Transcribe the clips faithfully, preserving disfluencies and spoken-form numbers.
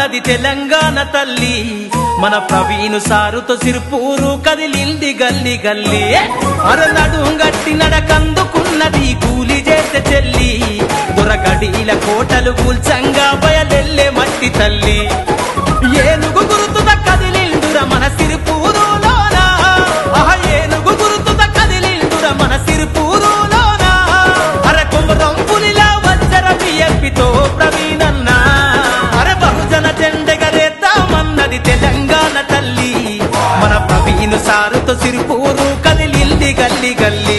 మన్నది తెలంగాణ తల్లి మన ప్రవీణు సారుతో సిరుపూరు కదిలింది గల్లి గల్లి అరనడు గట్టి నడకందుకున్నది కూలి చేసే చెల్లి దొరగడీల కోటలు కూల్చంగా బయలెల్లే మట్టి తల్లి ఏనుగు గురుతుద కదిలిండుర మన సిరుపూరులోన ఆహ ఏనుగు గురుతుద కదిలిండుర మన సిరుపూరులోన అరే కుమరం పులిలా వచ్చర బియ్యపితో ప్రవీణన్న అరే బహుజన జెండెగరేద్దామన్నది తెలంగాణ తల్లి మన ప్రవీణు సారుతో సిరుపూరు కదిలింది గల్లి గల్లి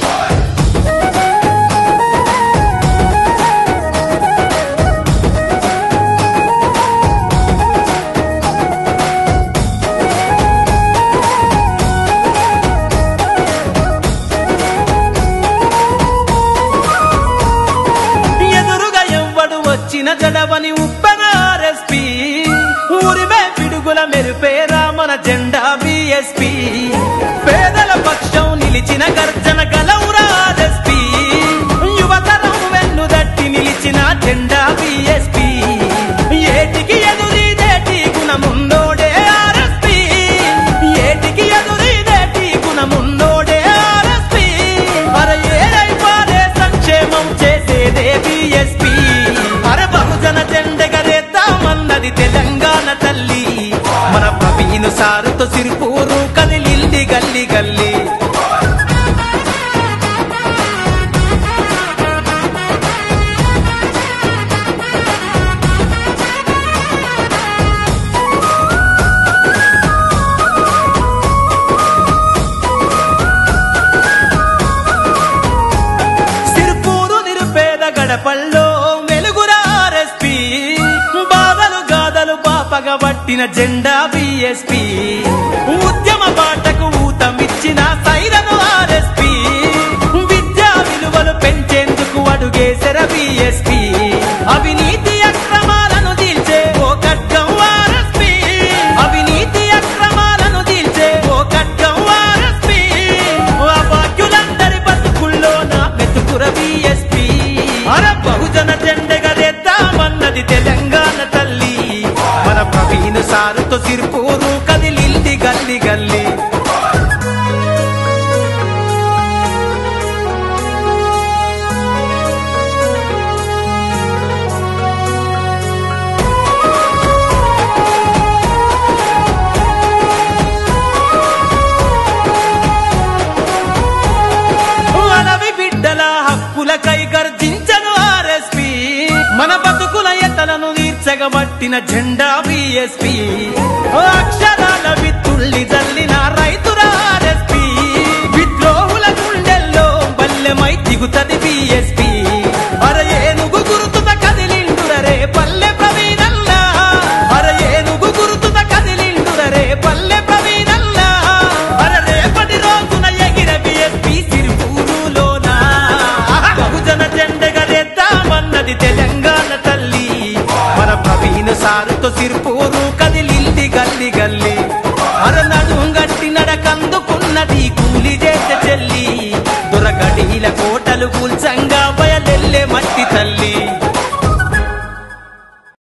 జడవని ఉప్పనారెస్పీ ఊరివే పిడుగుల మెరుపేరా మన జెండా బిఎస్పీ పేదల పక్షం నిలిచిన గర్జన గలౌరారెస్పీ యువతరం వెన్ను దట్టి నిలిచిన జెండా బిఎస్పీ ఏటికి ఎదురీదేటి గుణమున్నోడే ఆర్ఎస్పీ ఏటికి ఎదురీదేటి గుణమున్నోడే ఆర్ఎస్పీ అర ఏడైపారే సంక్షేమం చేసేదే బిఎస్పీ బహుజన జెండెగరేద్దామన్నది తెలంగాణ తల్లి మన ప్రవీణు సారుతో సిరుపూరు కదిలింది గల్లి గల్లి సిరుపూరు నిరుపేద గడపల్లో పగబట్టిన జెండా బిఎస్పీ ఉద్యమ బాటకు ఊతమిచ్చిన సైరను ఆర్ఎస్పీ విద్యా విలువలు పెంచేందుకు అడుగేసర బిఎస్పీ అవినీతి అక్రమాలను తీల్చే ఓ ఖడ్గం ఆర్ఎస్పీ అవినీతి అక్రమాలను తీల్చే ఓ ఖడ్గం ఆర్ఎస్పీ అభాగ్యులందరి బతుకుల్లో నా మెతుకుర బిఎస్పీ అర బహుజన జెండెగరేద్దామన్నది తెలంగాణ తల్లి ప్రవీణు సారుతో సిరుపూరు కదిలింది గల్లి గల్లి అలవి బిడ్డల హక్కులకై గర్జించను ఆర్ఎస్పీ మన బతుకుల ఎత్తలను తీర్చగబట్టిన జెండా బిఎస్పీ అక్షరాల విత్తుల్లి జల్లిన రైతుల ఆర్ఎస్పీ విద్రోహుల గుండెల్లో బల్లెమై దిగుతది బిఎస్పీ అర ఏనుగు గురుతుద కదిలిండురరే పల్లె ప్రవీణన్న అర ఏనుగు గురుతుద కదిలిండురరే పల్లె ప్రవీణన్న అర రేపటి రోజున ఎగిర బిఎస్పీ సిరుపూరులోన బహుజన జెండెగరేద్దామన్నది తెలంగాణ తల్లి మన ప్రవీణు సారుతో సిరుపూరు కదిలింది గల్లి గల్లి అరనడు గట్టి నడకందుకున్నది కూలి చేసే చెల్లి దొరగడీల కోటలు కూల్చంగా